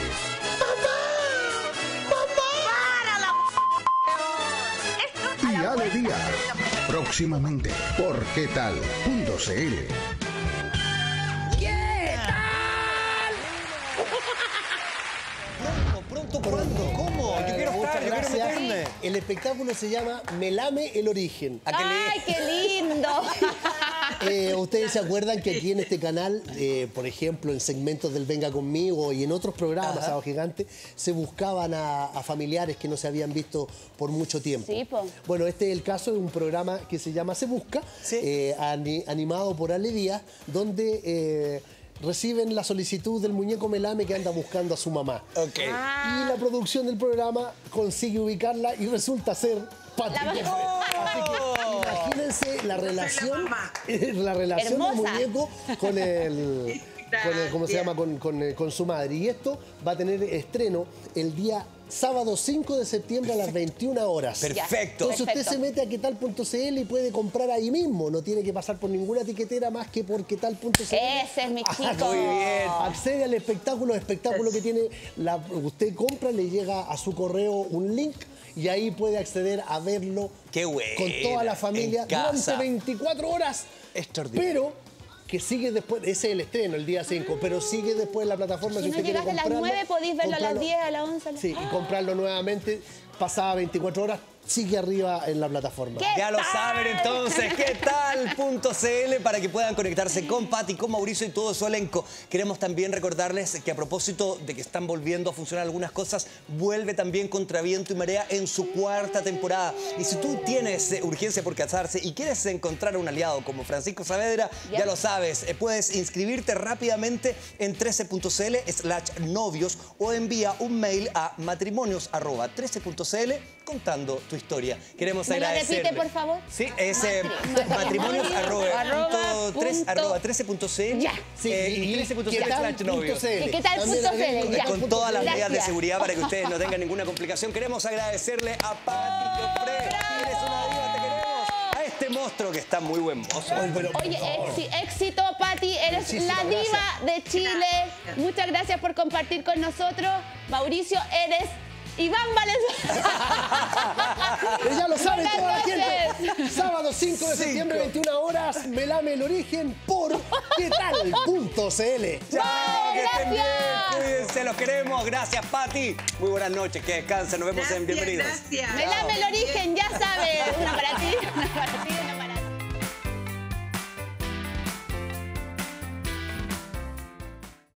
Y Ale Díaz. Próximamente por quetal.cl. ¿Qué tal? ¿Pronto cuándo? ¿Cómo? Yo quiero Muchas estar, yo quiero gracias. meterme. El espectáculo se llama Me lame el origen. ¡Ay, qué lindo! Ustedes se acuerdan que aquí en este canal, por ejemplo, en segmentos del Venga Conmigo y en otros programas, Sábado Gigante, se buscaban a familiares que no se habían visto por mucho tiempo. Sí, po. Bueno, este es el caso de un programa que se llama Se Busca, animado por Ale Díaz, donde reciben la solicitud del muñeco Melame que anda buscando a su mamá. Okay. Y la producción del programa consigue ubicarla y resulta ser Pati Cofré. Así que imagínense la relación del muñeco con el... ¿cómo se llama? Con su madre. Y esto va a tener estreno el día sábado 5 de septiembre a las 21 horas. Perfecto. Entonces usted se mete a quetal.cl y puede comprar ahí mismo. No tiene que pasar por ninguna etiquetera más que por quetal.cl. Ese es mi chico. Muy bien. Accede al espectáculo que tiene... usted compra, le llega a su correo un link y ahí puede acceder a verlo con toda la familia durante 24 horas. Extraordinario. Pero que sigue después, ese es el estreno, el día 5, pero sigue después en la plataforma. Si no usted quiere llegaste a las comprarlo, 9, podéis verlo a las comprarlo. 10, a las 11. Sí, y comprarlo nuevamente, pasada 24 horas, sigue arriba en la plataforma. Ya lo saben entonces, ¿qué tal.cl para que puedan conectarse con Pati, con Mauricio y todo su elenco? Queremos también recordarles que a propósito de que están volviendo a funcionar algunas cosas, vuelve también Contra Viento y Marea en su 4ª temporada. Y si tú tienes urgencia por casarse y quieres encontrar un aliado como Francisco Saavedra, ya lo sabes, puedes inscribirte rápidamente en 13.cl/novios o envía un mail a matrimonios@13.cl contando tu historia. Queremos ¿Me lo agradecerle. repite, por favor? Sí, es matrimonios@13.cl. Ya. Y 13.cl/novios. ¿Y qué tal.cl? Ya. Con todas las medidas de Gracias. seguridad para que ustedes no tengan ninguna complicación. Queremos agradecerle a Pati Cofré. Eres una diva, te queremos. A este monstruo que está muy buen mozo. Oye, éxito, Pati. Eres Muchísimas la diva de Chile. Muchas gracias por compartir con nosotros. Mauricio, eres Iván Valenzuela. Ya lo saben Buenas toda la noches. gente. Sábado 5 de septiembre, 21 horas, Me lame el origen por quetal.cl. Chao, que estén bien. Cuídense, los queremos. Gracias, Pati. Muy buenas noches, que descansen. Nos vemos en Bienvenidos. Gracias. Me lame el origen, ya sabes.